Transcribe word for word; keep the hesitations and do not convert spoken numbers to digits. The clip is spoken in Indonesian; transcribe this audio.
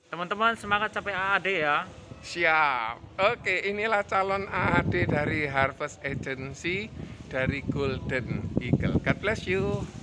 Teman-teman semangat capai A A D ya. Siap. Oke, inilah calon A A D dari Harvest Agency dari Golden Eagle. God bless you.